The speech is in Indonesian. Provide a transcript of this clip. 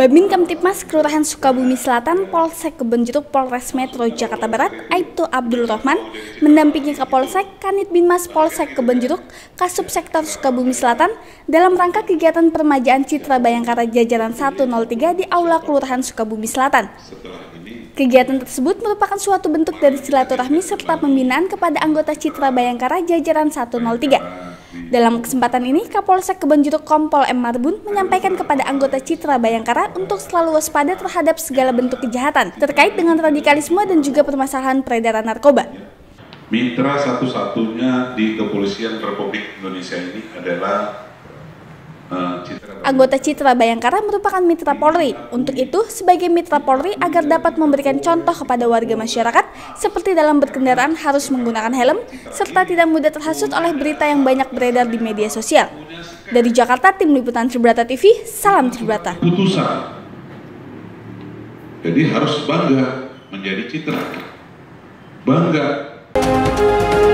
Babin Kamtipmas Kelurahan Sukabumi Selatan, Polsek Kebonjeruk, Polres Metro Jakarta Barat, Aibtu Abdul Rahman, mendampingi Kapolsek, Kanit Binmas Polsek Kebonjeruk, Kasubsektor Sukabumi Selatan, dalam rangka kegiatan permajaan Citra Bayangkara jajaran 103 di Aula Kelurahan Sukabumi Selatan. Kegiatan tersebut merupakan suatu bentuk dari silaturahmi serta pembinaan kepada anggota Citra Bayangkara jajaran 103. Dalam kesempatan ini, Kapolsek Kebonjeruk Kompol M. Marbun menyampaikan kepada anggota Citra Bayangkara untuk selalu waspada terhadap segala bentuk kejahatan terkait dengan radikalisme dan juga permasalahan peredaran narkoba. Mitra satu-satunya di Kepolisian Republik Indonesia ini adalah Anggota Citra Bayangkara merupakan mitra Polri. Untuk itu, sebagai mitra Polri agar dapat memberikan contoh kepada warga masyarakat, seperti dalam berkendaraan harus menggunakan helm, serta tidak mudah terhasut oleh berita yang banyak beredar di media sosial. Dari Jakarta, Tim Liputan Tribrata TV, salam Tribrata. Putusan. Jadi harus bangga menjadi Citra. Bangga.